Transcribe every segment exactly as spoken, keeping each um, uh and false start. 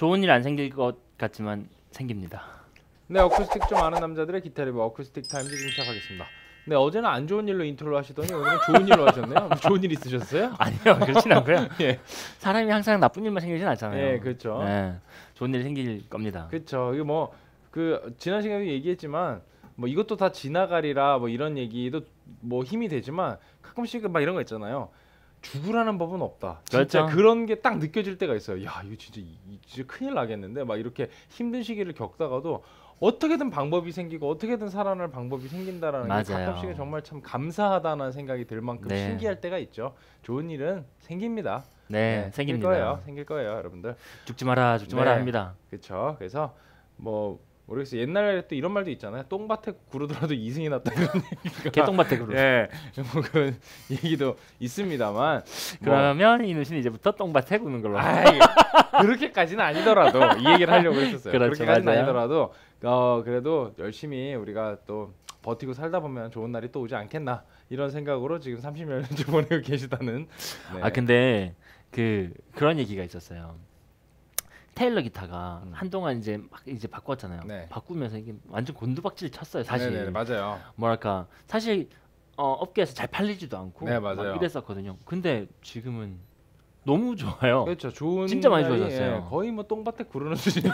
좋은 일 안 생길 것 같지만 생깁니다. 네, 어쿠스틱 좀 아는 남자들의 기타 리뷰 어쿠스틱 타임즈 지금 시작하겠습니다. 네, 어제는 안 좋은 일로 인트로를 하시더니 오늘은 좋은 일로 하셨네요. 뭐 좋은 일 있으셨어요? 아니요, 그렇진 않고요. 예. 사람이 항상 나쁜 일만 생기진 않잖아요. 예, 그렇죠. 네, 좋은 일 생길 겁니다. 그렇죠. 이거 뭐 그 지난 시간에 얘기했지만 뭐 이것도 다 지나가리라 뭐 이런 얘기도 뭐 힘이 되지만 가끔씩 막 이런 거 있잖아요. 죽으라는 법은 없다. 진짜 그렇죠. 그런 게 딱 느껴질 때가 있어요. 야, 이거 진짜, 이, 진짜 큰일 나겠는데 막 이렇게 힘든 시기를 겪다가도 어떻게든 방법이 생기고 어떻게든 살아날 방법이 생긴다라는 맞아요. 게 가끔씩은 정말 참 감사하다는 생각이 들 만큼 네. 신기할 때가 있죠. 좋은 일은 생깁니다. 네, 네, 생깁니다. 생길 거예요. 생길 거예요, 여러분들. 죽지 마라, 죽지 네. 마라 합니다. 그렇죠. 그래서 뭐 모르겠어요. 옛날에 또 이런 말도 있잖아요. 똥밭에 구르더라도 이승이 났다 이런 얘기가. 개똥밭에 구르. 예, 뭐 그런 얘기도 있습니다만. 그러면 뭐. 이누신 이제부터 똥밭에 구는 걸로. 아이, 그렇게까지는 아니더라도 이 얘기를 하려고 했었어요. 그렇죠, 그렇게까지는 맞아요. 아니더라도 어 그래도 열심히 우리가 또 버티고 살다 보면 좋은 날이 또 오지 않겠나 이런 생각으로 지금 삼십여 년째 보내고 계시다는. 네. 아 근데 그 그런 얘기가 있었어요. 테일러 기타가 음. 한동안 이제 막 이제 바꿨잖아요. 네. 바꾸면서 이게 완전 곤두박질 쳤어요. 사실. 네네, 맞아요. 뭐랄까 사실 어, 업계에서 잘 팔리지도 않고 네, 맞아요. 막 이랬었거든요. 근데 지금은 너무 좋아요. 그렇죠. 좋은 진짜 많이 날이, 좋아졌어요. 예, 거의 뭐 똥밭에 구르는 수준.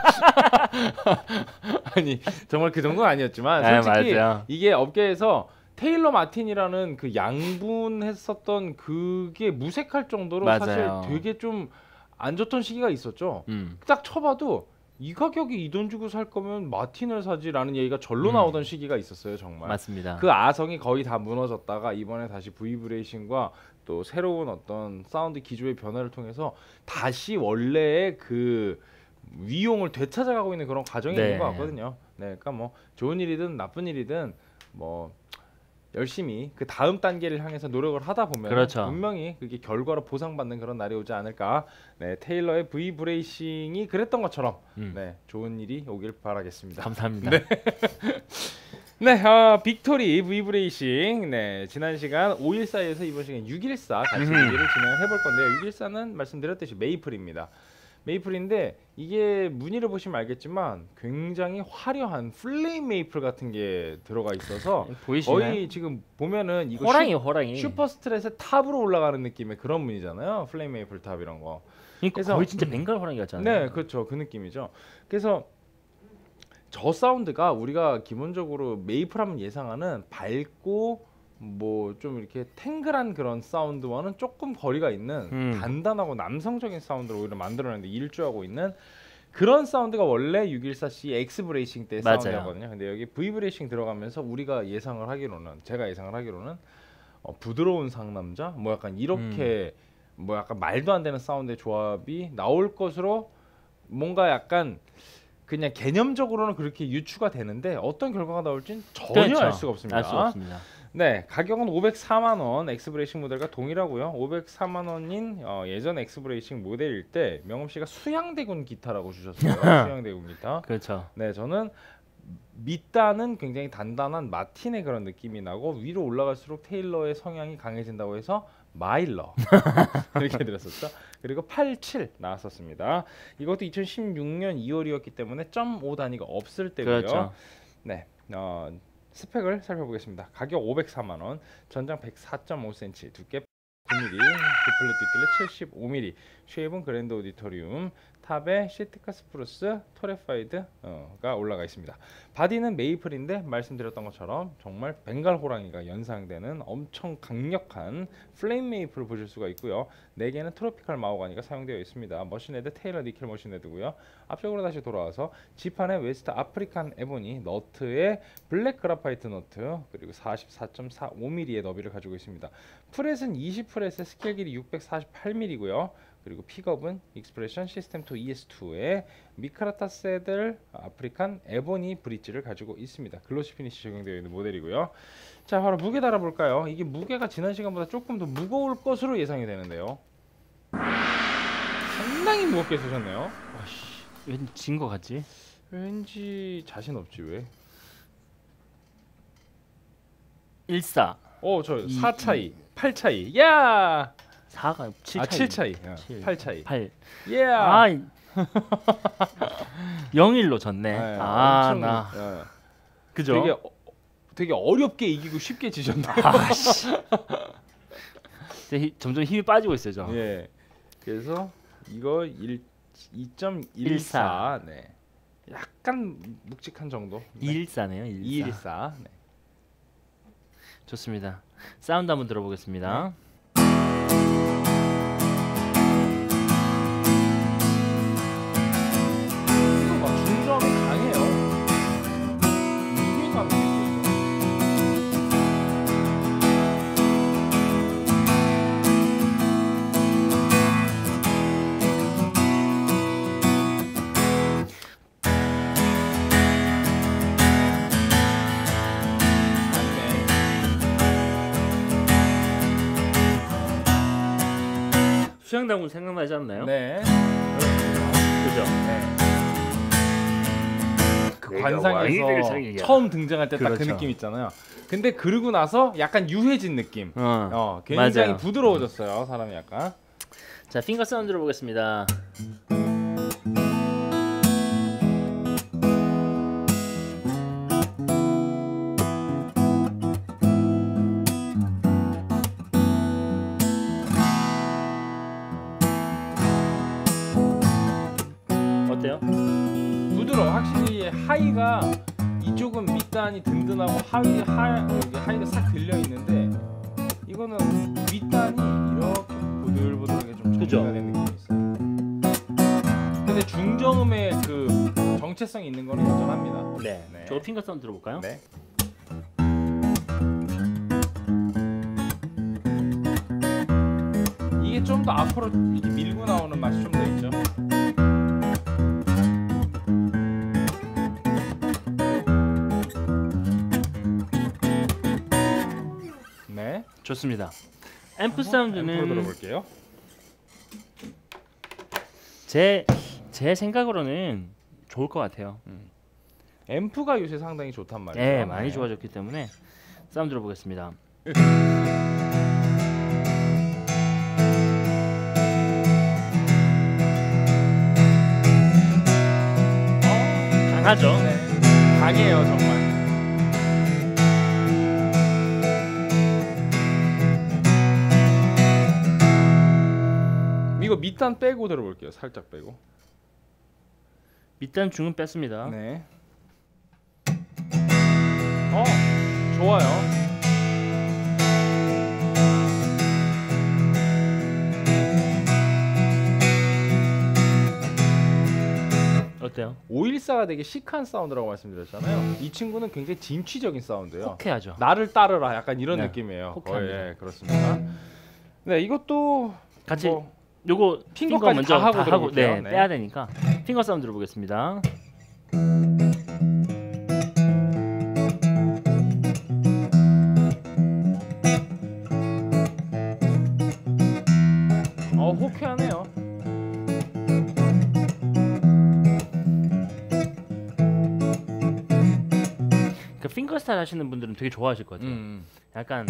아니 정말 그 정도는 아니었지만 네, 솔직히 맞아요. 이게 업계에서 테일러 마틴이라는 그 양분했었던 그게 무색할 정도로 맞아요. 사실 되게 좀 안 좋던 시기가 있었죠. 음. 딱 쳐봐도 이 가격에 이 돈 주고 살 거면 마틴을 사지라는 얘기가 절로 음. 나오던 시기가 있었어요, 정말. 맞습니다. 그 아성이 거의 다 무너졌다가 이번에 다시 브이브레이싱과 또 새로운 어떤 사운드 기조의 변화를 통해서 다시 원래의 그 위용을 되찾아가고 있는 그런 과정이 네. 있는 것 같거든요. 네, 그러니까 뭐 좋은 일이든 나쁜 일이든 뭐 열심히 그 다음 단계를 향해서 노력을 하다 보면 그렇죠. 분명히 그게 결과로 보상받는 그런 날이 오지 않을까. 네, 테일러의 브이브레이싱이 그랬던 것처럼 음. 네, 좋은 일이 오길 바라겠습니다. 감사합니다. 네. 네, 어, 빅토리 브이브레이싱. 네, 지난 시간 오일사에서 이번 시간 육일사 같이 음흠. 얘기를 진행을 해볼 건데요. 육일사는 말씀드렸듯이 메이플입니다. 메이플인데 이게 무늬를 보시면 알겠지만 굉장히 화려한 플레임 메이플 같은 게 들어가 있어서 보이시나요? 거의 지금 보면은 이거 호랑이 호랑이. 슈, 슈퍼 스트레스의 탑으로 올라가는 느낌의 그런 무늬잖아요. 플레임 메이플 탑 이런 거. 그러니까 그래서- 거의 진짜 벵갈 호랑이 같잖아요. 네, 그렇죠. 그 느낌이죠. 그래서 저 사운드가 우리가 기본적으로 메이플 하면 예상하는 밝고 뭐 좀 이렇게 탱글한 그런 사운드와는 조금 거리가 있는 음. 단단하고 남성적인 사운드를 오히려 만들어내는데 일조하고 있는 그런 사운드가 원래 육일사 씨 엑스 브레이싱 때 맞아요. 사운드였거든요. 근데 여기 V 브레이싱 들어가면서 우리가 예상을 하기로는 제가 예상을 하기로는 어, 부드러운 상남자 뭐 약간 이렇게 음. 뭐 약간 말도 안 되는 사운드의 조합이 나올 것으로 뭔가 약간 그냥 개념적으로는 그렇게 유추가 되는데 어떤 결과가 나올진 전혀 그렇죠. 알 수가 없습니다. 알 수가 없습니다. 네, 가격은 오백사만 원, 엑스브레이싱 모델과 동일하고요. 오백사만 원인 어, 예전 엑스브레이싱 모델일 때 명음 씨가 수양대군 기타라고 주셨어요. 수양대군 기타. 그렇죠. 네, 저는 밑단은 굉장히 단단한 마틴의 그런 느낌이 나고 위로 올라갈수록 테일러의 성향이 강해진다고 해서 마일러 이렇게 들었었죠. 그리고 팔십칠 나왔었습니다. 이것도 이천십육 년 이월이었기 때문에 점 오 단위가 없을 때고요. 그렇죠. 네, 어, 스펙을 살펴보겠습니다. 가격 오백사만 원, 전장 백사 점 오 센티미터, 두께 구 밀리미터, 디플렛 뒷둘레 칠십오 밀리미터, 쉐입은 그랜드 오디토리움, 탑에 시트카 스프루스 토레파이드가 올라가 있습니다. 바디는 메이플인데 말씀드렸던 것처럼 정말 벵갈 호랑이가 연상되는 엄청 강력한 플레임 메이플을 보실 수가 있고요. 네 개는 트로피칼 마호가니가 사용되어 있습니다. 머신헤드 테일러 니켈 머신헤드고요. 앞쪽으로 다시 돌아와서 지판에 웨스트 아프리칸 에보니 너트에 블랙 그라파이트 너트 그리고 사십사 점 사오 밀리미터의 너비를 가지고 있습니다. 프렛은 이십 프렛의 스케일 길이 육백사십팔 밀리미터고요. 그리고 픽업은 익스프레션 시스템 투 이에스 투에 미카라타 세들 아프리칸 에보니 브릿지를 가지고 있습니다. 글로시 피니시 적용되어 있는 모델이고요. 자, 바로 무게 달아볼까요? 이게 무게가 지난 시간보다 조금 더 무거울 것으로 예상이 되는데요. 상당히 무겁게 쓰셨네요. 왠지 진 거 같지? 왠지 자신 없지 왜? 일사. 어, 저 이, 사 차이, 팔 차이. 야! 사가 칠 아, 차이. 칠 차이. 칠. 팔 차이. 팔. 예. 아, 영일로 졌네. 네, 아, 엄청, 나. 예. 그죠? 되게 어, 되게 어렵게 이기고 쉽게 지셨나요? 아, 씨. 이제 히- 점점 힘이 빠지고 있어요, 저. 예. 그래서 이거 일 이 점 일사. 네. 약간 묵직한 정도. 네. 이일사네요. 이일사. 이일사. 네. 좋습니다. 사운드 한번 들어보겠습니다. 이거 막 중저음이 강해요. 무게감이 있어요. 수양다군 생각나지 않나요? 네. 그죠? 그 내가 왕이 될 관상에서 자격이야. 처음 등장할 때 딱 그 그렇죠. 느낌 있잖아요. 근데 그러고 나서 약간 유해진 느낌. 어. 어, 굉장히 맞아요. 부드러워졌어요. 사람이 약간. 자, 핑거 사운드 들어보겠습니다. 어때요? 부드러워. 확실히 하이가 이쪽은 밑단이 든든하고 하위 하 여기 하이가 싹 들려 있는데 이거는 윗단이 이렇게 보들보들하게 좀 그죠? 정리가 된 느낌이 있어요. 근데 중저음의 그 정체성이 있는 거는 여전합니다. 네. 네. 저 핑거 사운드 들어볼까요? 네. 이게 좀 더 앞으로 이렇게 밀고 나오는 맛이 좀 더 있죠. 네. 좋습니다. 앰프 앰프로 사운드는 들어볼게요. 제, 제 생각으로는 좋을 것 같아요. 앰프가 요새 상당히 좋단 말이에요. 네, 많이 좋아졌기 때문에 사운드 들어보겠습니다. 어, 강하죠? 네. 강해요 정말. 이거 밑단 빼고 들어볼게요. 살짝 빼고. 밑단 중은 뺐습니다. 네. 어, 좋아요. 어때요? 오일사가 되게 시크한 사운드라고 말씀드렸잖아요. 이 친구는 굉장히 진취적인 사운드예요. 호쾌하죠. 나를 따르라 약간 이런 네, 느낌이에요. 호쾌합니다. 거의, 예, 그렇습니다. 네, 이것도 같이 뭐 요거 핑거 핑거까지 먼저 다 하고 다 하고 들어볼게요. 네, 네. 빼야 되니까 핑거 사운드 들어보겠습니다. 어, 호쾌하네요. 그 핑거 스타일 하시는 분들은 되게 좋아하실 것 같아요. 음. 약간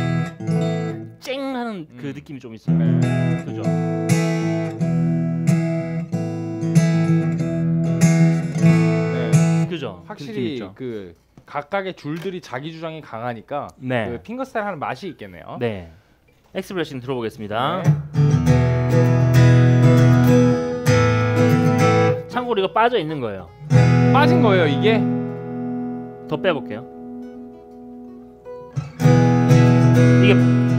쨍하는 그 음. 느낌이 좀 있어요. 네. 그죠? 네. 그죠? 그 느낌 확실히 있죠? 그 각각의 줄들이 자기 주장이 강하니까 네. 그 핑거스타일 하는 맛이 있겠네요. 네. 엑스프레싱 들어보겠습니다. 네. 참고로 이거 빠져 있는 거예요. 빠진 거예요 이게. 더 빼볼게요. 이게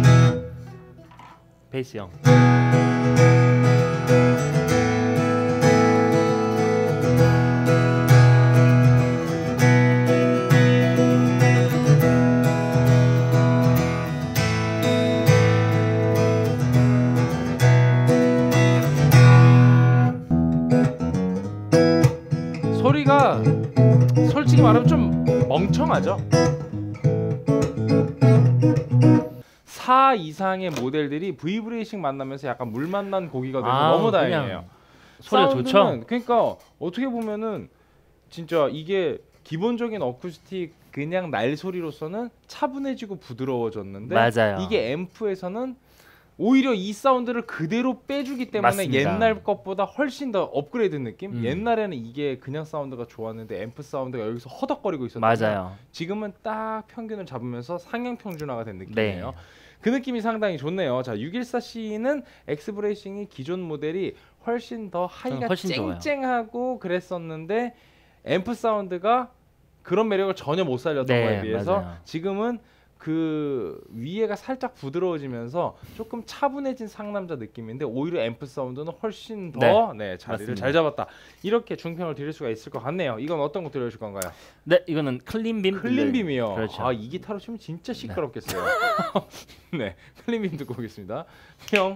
베이스형. 소리가 솔직히 말하면 좀 멍청하죠. 사 이상의 모델들이 브이브레이식 만나면서 약간 물 만난 고기가 돼서 아우, 너무 그냥 다행이에요. 소리가 사운드는 좋죠? 그러니까 어떻게 보면은 진짜 이게 기본적인 어쿠스틱 그냥 날 소리로서는 차분해지고 부드러워졌는데 맞아요. 이게 앰프에서는 오히려 이 사운드를 그대로 빼주기 때문에 맞습니다. 옛날 것보다 훨씬 더 업그레이드 느낌? 음. 옛날에는 이게 그냥 사운드가 좋았는데 앰프 사운드가 여기서 허덕거리고 있었는데 맞아요. 지금은 딱 평균을 잡으면서 상향 평준화가 된 느낌이에요. 네. 그 느낌이 상당히 좋네요. 자, 육백십사 씨는 엑스브레이싱이 기존 모델이 훨씬 더 하이가 훨씬 좋아요. 쨍쨍하고 그랬었는데 앰프 사운드가 그런 매력을 전혀 못 살렸던 네, 거에 비해서 맞아요. 지금은 그 위에가 살짝 부드러워지면서 조금 차분해진 상남자 느낌인데 오히려 앰프 사운드는 훨씬 더 네, 자리를 맞습니다. 잘 잡았다. 이렇게 중평을 드릴 수가 있을 것 같네요. 이건 어떤 거 들려주실 건가요? 네, 이거는 클린빔. 클린빔이요. 그렇죠. 아, 이 기타로 치면 진짜 시끄럽겠어요. 네, 클린빔 듣고 오겠습니다. 평.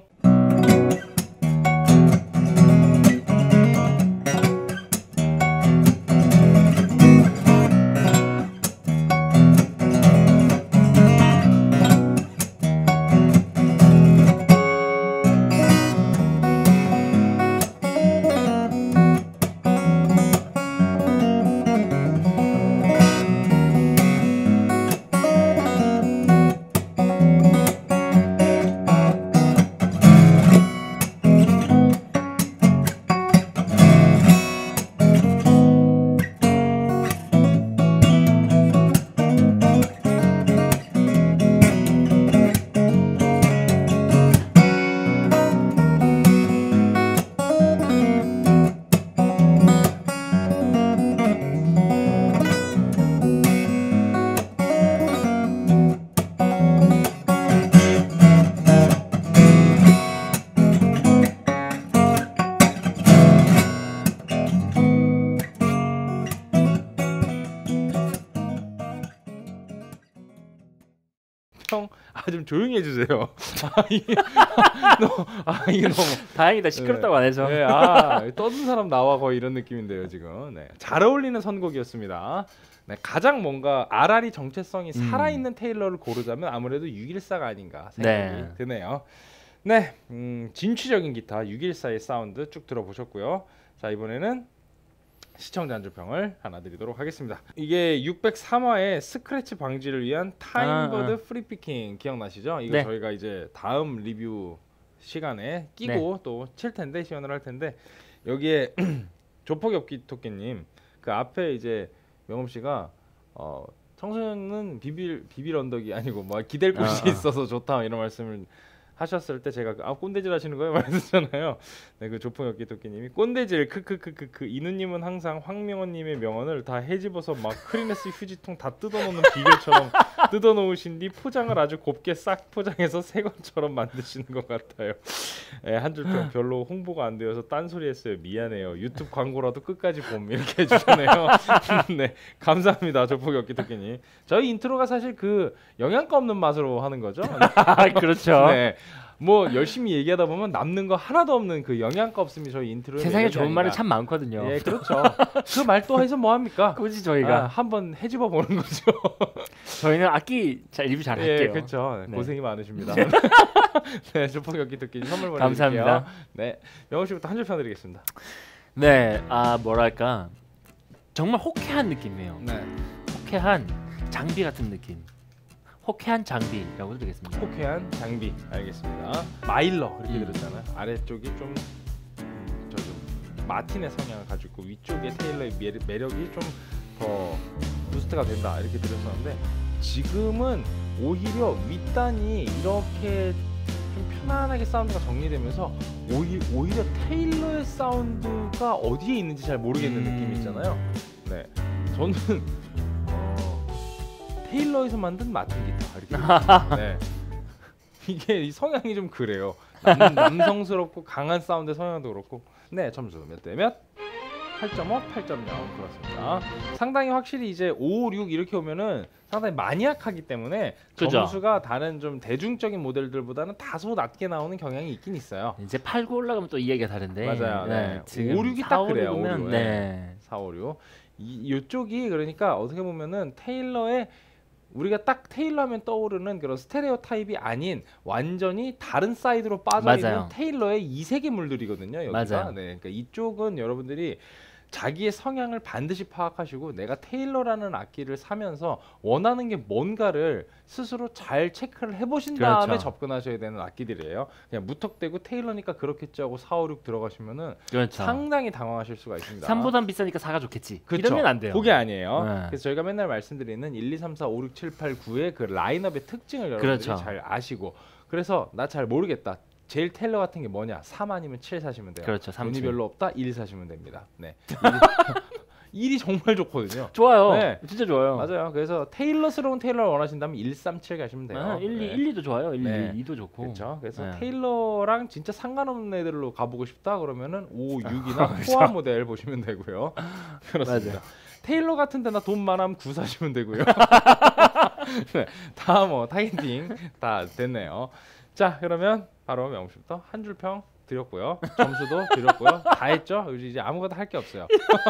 형, 아 좀 조용히 해주세요. 아 이게 너무, 아 이게 너무 다행이다. 시끄럽다고 안 해서. 네, 아 떠든 사람 나와 거의 이런 느낌인데요 지금. 네, 잘 어울리는 선곡이었습니다. 네, 가장 뭔가 알알이 정체성이 음. 살아있는 테일러를 고르자면 아무래도 육백십사가 아닌가 생각이 네. 드네요. 네, 음, 진취적인 기타 육백십사의 사운드 쭉 들어보셨고요. 자, 이번에는 시청자 안주평을 하나 드리도록 하겠습니다. 이게 육백삼 화의 스크래치 방지를 위한 타임버드 아, 아. 프리피킹 기억나시죠? 이거 네. 저희가 이제 다음 리뷰 시간에 끼고 또 칠 텐데 시연을 할 텐데 여기에 조폭엽기 토끼님 그 앞에 이제 명엄 씨가 어, 청소년은 비빌 비빌 언덕이 아니고 뭐 기댈 곳이 아, 아. 있어서 좋다 이런 말씀을 하셨을 때 제가 아 꼰대질 하시는 거예요? 말했잖아요. 네, 그 조폭엽기 토끼님이 꼰대질 크크크크크 이누님은 항상 황명원님의 명언을 다 헤집어서 막 크리네스 휴지통 다 뜯어놓는 비결처럼 뜯어놓으신 뒤 포장을 아주 곱게 싹 포장해서 새 것처럼 만드시는 것 같아요. 네, 한 줄평 별로 홍보가 안 되어서 딴소리 했어요. 미안해요. 유튜브 광고라도 끝까지 봄 이렇게 해주셨네요. 네, 감사합니다. 조폭엽기 토끼님. 저희 인트로가 사실 그 영양가 없는 맛으로 하는 거죠. 그렇죠. 네. 뭐 열심히 얘기하다 보면 남는 거 하나도 없는 그 영양가 없음이 저희 인트로의 세상에 매력이 좋은 아닌가. 말은 참 많거든요. 예, 그렇죠. 그 말 또 해서 뭐 합니까? 굳이 저희가 아, 한번 해집어 보는 거죠. 저희는 악기 잘 리뷰 잘 예, 할게요. 그렇죠. 네. 고생이 많으십니다. 네, 조폭엽기 토끼 선물 보내드릴게요. 감사합니다. 네, 명호 씨부터 한 줄 편드리겠습니다. 네, 아 뭐랄까 정말 호쾌한 느낌이에요. 네, 호쾌한 장비 같은 느낌. 호쾌한 장비라고 드리겠습니다. 호쾌한 장비 알겠습니다. 마일러 이렇게 음. 들었잖아요. 아래쪽이 좀 음, 저 좀 마틴의 성향을 가지고 있고 위쪽에 테일러의 매력, 매력이 좀 더 부스트가 된다 이렇게 들었었는데 지금은 오히려 윗단이 이렇게 좀 편안하게 사운드가 정리되면서 오히, 오히려 테일러의 사운드가 어디에 있는지 잘 모르겠는 음. 느낌이 있잖아요. 네, 저는 어, 테일러에서 만든 마틴 기타 이렇게 네. 이게 이 성향이 좀 그래요. 남, 남성스럽고 강한 사운드 성향도 그렇고. 네, 점수 몇 대 몇? 팔 점 오, 팔 점 영 그렇습니다. 상당히 확실히 이제 오, 육 이렇게 오면은 상당히 마니악하기 때문에 그죠. 점수가 다른 좀 대중적인 모델들보다는 다소 낮게 나오는 경향이 있긴 있어요. 이제 팔, 구 올라가면 또 이야기가 다른데. 맞아요. 네. 지금 오, 육이 딱 사, 오, 그래요. 육이면, 오, 육. 네. 사, 오, 육. 이 요쪽이 그러니까 어떻게 보면은 테일러의 우리가 딱 테일러하면 떠오르는 그런 스테레오 타입이 아닌 완전히 다른 사이드로 빠져 있는 맞아요. 테일러의 이색의 물들이거든요. 여기가. 맞아요. 네, 그러니까 이쪽은 여러분들이 자기의 성향을 반드시 파악하시고 내가 테일러라는 악기를 사면서 원하는 게 뭔가를 스스로 잘 체크를 해보신 다음에 그렇죠. 접근하셔야 되는 악기들이에요. 그냥 무턱대고 테일러니까 그렇겠지 하고 사, 오, 육 들어가시면은 그렇죠. 상당히 당황하실 수가 있습니다. 삼보단 비싸니까 사가 좋겠지. 그쵸? 이러면 안 돼요. 그게 아니에요. 네. 그래서 저희가 맨날 말씀드리는 일, 이, 삼, 사, 오, 육, 칠, 팔, 구의 그 라인업의 특징을 여러분들이 그렇죠. 잘 아시고 그래서 나 잘 모르겠다. 제일 테일러 같은 게 뭐냐? 삼 아니면 칠 사시면 돼요. 그렇죠. 삼, 돈이 칠. 별로 없다. 일 사시면 됩니다. 네. 일이 정말 좋거든요. 좋아요. 네. 진짜 좋아요. 맞아요. 그래서 테일러스러운 테일러를 원하신다면 일, 삼, 칠 가시면 돼요. 아, 일, 이, 네. 일, 이도 좋아요. 일, 네. 이, 이도 좋고. 그렇죠. 그래서 네. 테일러랑 진짜 상관없는 애들로 가보고 싶다 그러면은 오, 육이나 코아 모델 보시면 되고요. 그렇습니다. 맞아요. 테일러 같은데 나 돈 많으면 구 사시면 되고요. 네, 다 뭐 타겟팅 다 됐네요. 자, 그러면 바로 명수부터 한 줄 평 드렸고요. 점수도 드렸고요. 다 했죠? 이제 아무것도 할 게 없어요.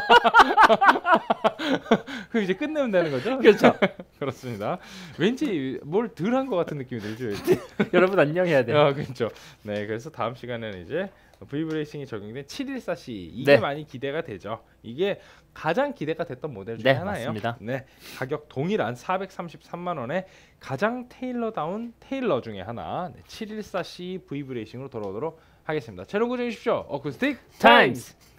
그 이제 끝내면 되는 거죠? 그렇죠. 그렇습니다. 왠지 뭘 덜 한 것 같은 느낌이 들죠. 왠지. 여러분 안녕해야 돼요. 아, 그렇죠. 네, 그래서 다음 시간에는 이제 V브레이싱이 적용된 칠백십사 씨 이게 네. 많이 기대가 되죠. 이게 가장 기대가 됐던 모델 중에 네, 하나예요. 맞습니다. 네, 가격 동일한 사백삼십삼만 원에 가장 테일러다운 테일러 중에 하나 네, 칠백십사 씨 V브레이싱으로 돌아오도록 하겠습니다. 채널 고정해 주십시오. 어쿠스틱 타임스.